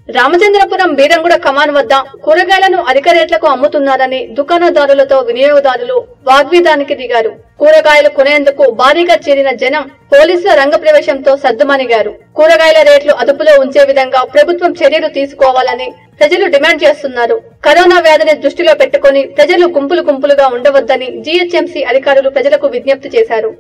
రామచంద్రపురం బీరంగుడ కమాన్ వద్ద కూరగాయలను అధిక రేట్లకు అమ్ముతున్నారని దుకాణదారులతో వినియోగదారులు వాగ్విదానికి దిగారు. కూరగాయలు కొనేందుకు భారీగా చేరిన జనం పోలీసుల రంగప్రవేశంతో సద్దుమణిగారు. కూరగాయల రేట్లు అదుపులో ఉంచే విధంగా ప్రభుత్వం చర్యలు తీసుకోవాలని ప్రజలు డిమాండ్ చేస్తున్నారు. కరోనా వ్యాధిని దృష్టిలో పెట్టుకుని ప్రజలు గుంపులు గుంపులుగా ఉండవద్దని జీహెచ్ఎంసీ అధికారులు ప్రజలకు విజ్ఞప్తి చేశారు.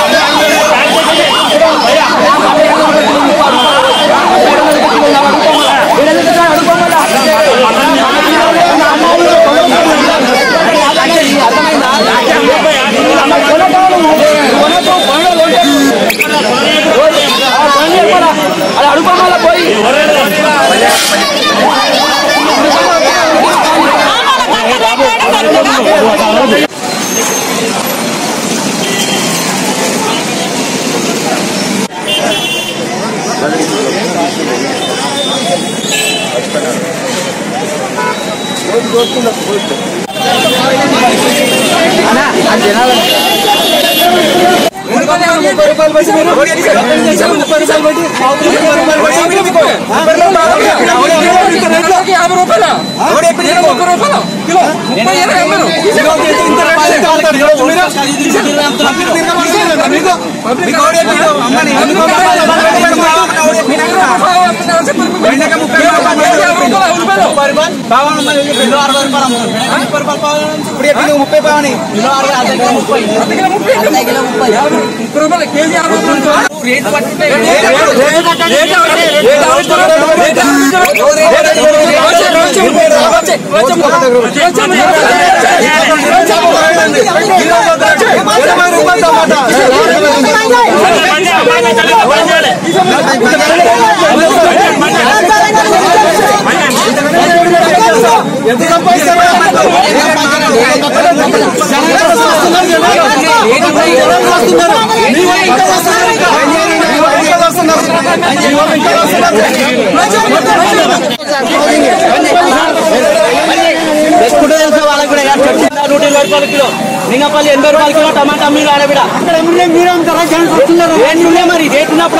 నింగపల్లి 80 రూపాయలు కిలో టమాటా మీరు ఆడబిడ అక్కడ మీరు అంటారా జనం వస్తున్నారు రేట్లు ఉన్నాయి మరి రేట్ ఉన్నప్పుడు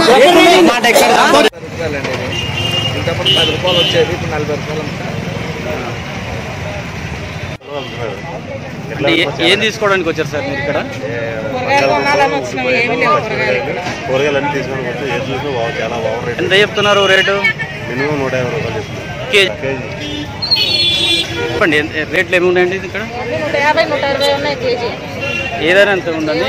ఇంతప్పుడు 10 రూపాయలు వచ్చేది ఇప్పుడు 40 రూపాయలు. ఏం తీసుకోవడానికి వచ్చారు సార్ మీరు ఇక్కడ? కూరగాయలన్నీ తీసుకొని వస్తే ఏది చూసినా చాలా ఓవర్ రేట్. ఎంత చెప్తున్నారు రేటు? మినిమం 150 రూపాయలు చెప్తున్నారు కేజీ. చెప్పండి రేట్లు ఏమి ఉన్నాయండి ఇక్కడ? 150, 120 ఉన్నాయి కేజీ. ఏదైనా అంత ఉందండి.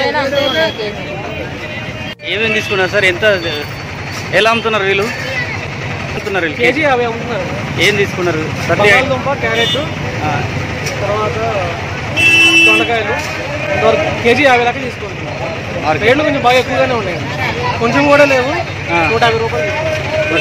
ఏమేమి తీసుకున్నారు సార్? ఎంత ఎలా అమ్ముతున్నారు వీళ్ళు? కేజీ 50 అమ్ముతున్నారు. ఏం తీసుకున్నారు? క్యారెట్, తర్వాత దొండకాయలు కేజీ 50 దాకా తీసుకుంటున్నారు. రేట్లు కొంచెం బాగా ఎక్కువగానే ఉన్నాయి, కొంచెం కూడా లేవు. 150 రూపాయలు.